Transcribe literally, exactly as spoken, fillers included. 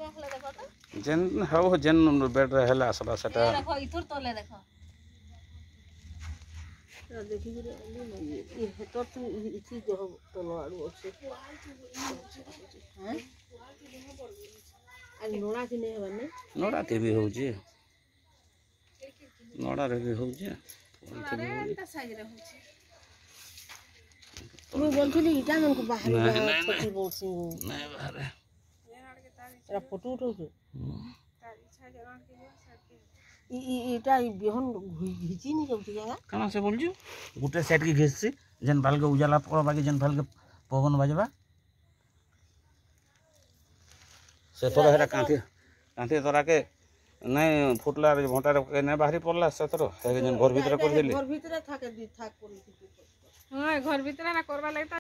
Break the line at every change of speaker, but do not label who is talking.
जेन हो जेन बेड रे हला सला सेटा
देखो इथुर तले देखो
देखि ये हेतर तू इथि जो तलो आडू अछि हैं आ नोड़ा कि नै बने
नोड़ा ते भी हो जे नोड़ा रे भी हो जे
एटा साइज रे हो छै
तू बोलथिली इटा मन को बाहर छोटी बोलसी
नै बाहर
एरा फोटो उठो छै इ इ इटा बिहन घिची नि जाउती का
कना से बोल जो गुटे साइड के घिचसी जन भाल के उजाला पड़ बाकी जन भाल के पवन बजबा से तोरा हेरा कांथी कांथी तोरा के नै फुटला रे भोंटा रे नै बाहरी पड़ला से तोरो हे जन घर भीतर कर देली
घर भीतर थाके दी थाक पड़ी
हां घर भीतर ना करबा लागता